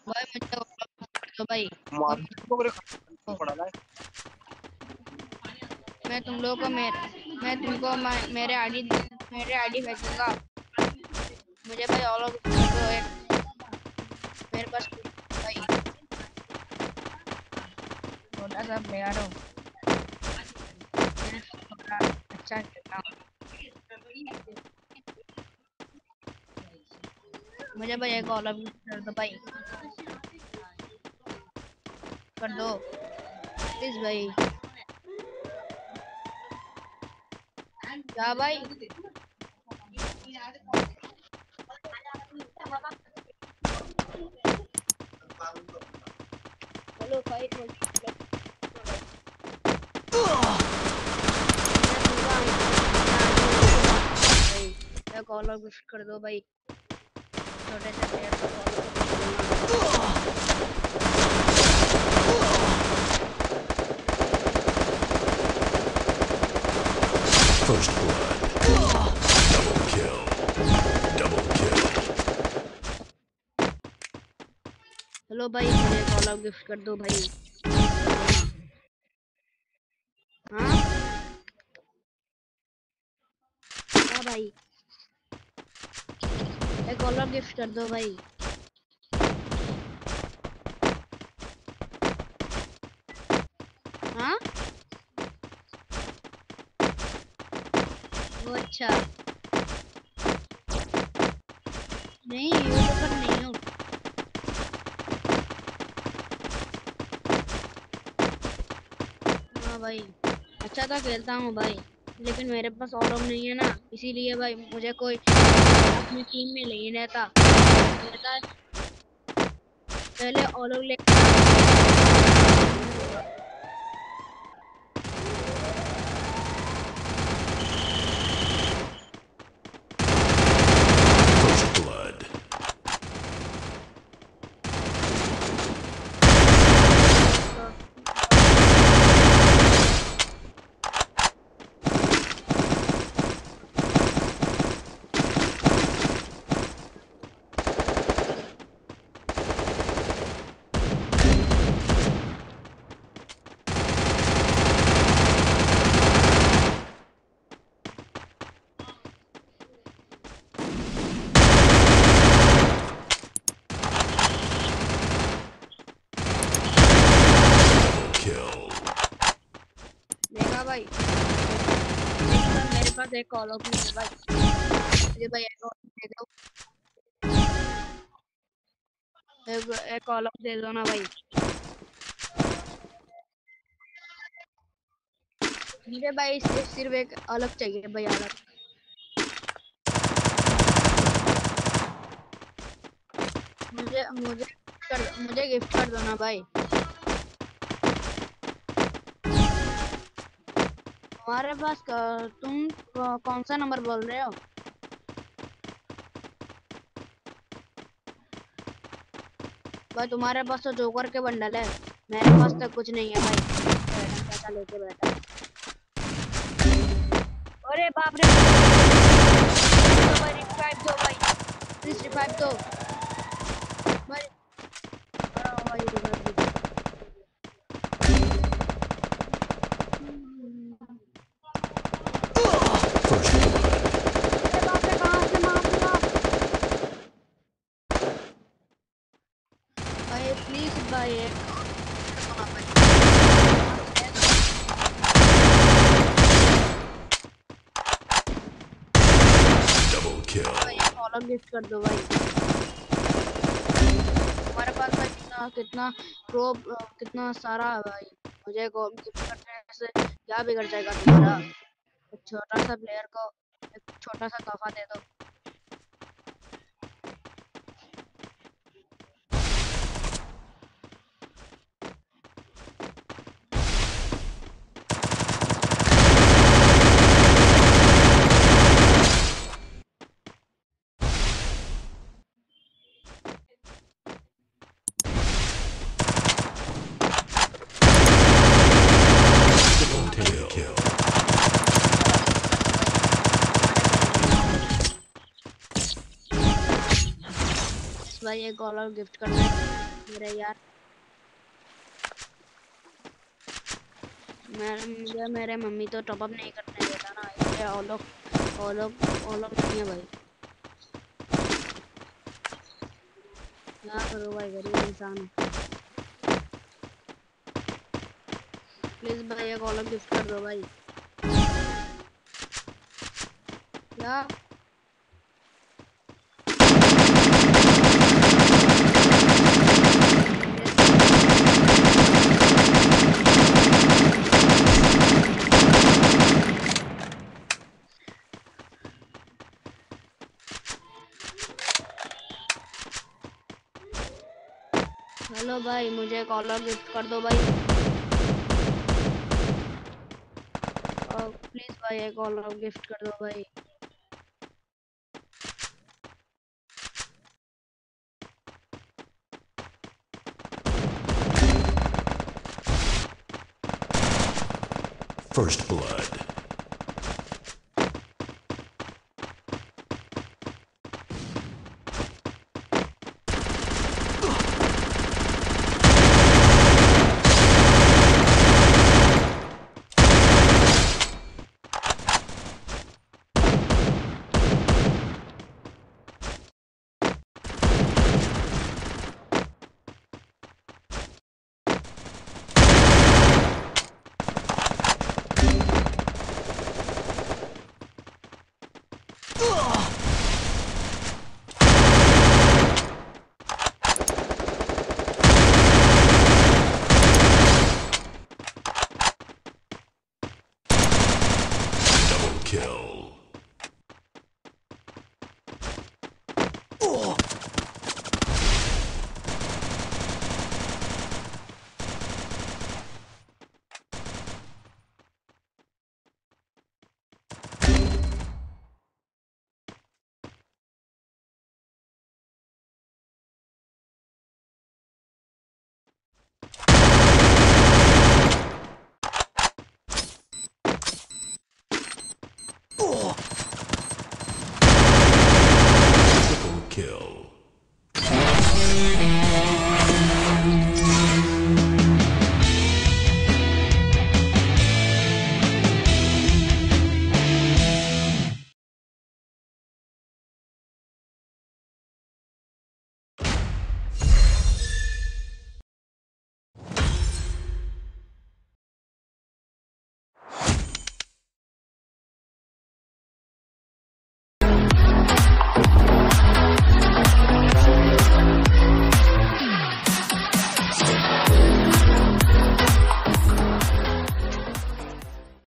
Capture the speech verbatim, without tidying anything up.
भाई मुझे कर दो भाई। मार पड़ा ना। मैं तुम लोगों को मेरे मैं तुमको मेरे आईडी मेरे आईडी भेजूंगा। मुझे भाई ऑल ओवर कर दो एक मेरे पास भाई छोटा सा प्लेयर हो। अच्छा खेलना मुझे भाई एक ऑल ओवर कर दो भाई कर दो प्लीज भाई। क्या भाई हेलो फाइट हो एक ऑल ओवर कर दो भाई छोटे से प्लेयर को First blood. Double kill. Double kill. Hello भाई मुझे कॉल आउट गिफ्ट कर दो भाई। हाँ क्या भाई एक कॉल आउट गिफ्ट कर दो भाई। हाँ वो अच्छा नहीं यूट्यूबर नहीं हूँ। हाँ भाई अच्छा तो खेलता हूँ भाई लेकिन मेरे पास ऑल आउट नहीं है ना इसीलिए भाई मुझे कोई अपनी टीम में नहीं रहता रहता पहले ऑल आउट ले First blood. देखा भाई मेरे पास एक कॉल आउट नहीं है भाई मुझे भाई एक और दे दो एक, एक कॉल आउट दे दो ना भाई। मुझे भाई सिर्फ एक अलग चाहिए भाई अलग मुझे मुझे कर मुझे गिफ्ट कर दो ना भाई। तुम्हारे पास तुम कौन सा नंबर बोल रहे हो? भाई तुम्हारे पास तो जोकर के बंडल है मेरे पास तो कुछ नहीं है भाई पैसा लेके बैठा। अरे बाप रे भाई रिवाइव दो भाई प्लीज रिवाइव दो भाई भाई रिवाइव दो। अरे बाप रे कहां से मार दिया भाई प्लीज भाई Double kill. कॉलम गिफ्ट कर दो भाई। हमारे पास भाई कितना कितना प्रो कितना सारा है भाई मुझे गिफ्ट करने से क्या बिगड़ जाएगा तुम्हारा एक छोटा सा प्लेयर को एक छोटा सा तोहफा दे दो। Triple kill. भाई एक कॉलर गिफ्ट करना मेरे यार, मैं मुझे मेरे मम्मी तो टॉप अप नहीं करने देता ना, इसलिए ऑलो ऑलो ऑलो नहीं है भाई। क्या करो भाई, गरीब इंसान हूँ। प्लीज भाई एक ऑलो गिफ्ट कर दो भाई। क्या हेलो भाई, मुझे एक ऑलो गिफ्ट कर दो भाई। प्लीज भाई एक ऑलो गिफ्ट कर दो भाई। First blood.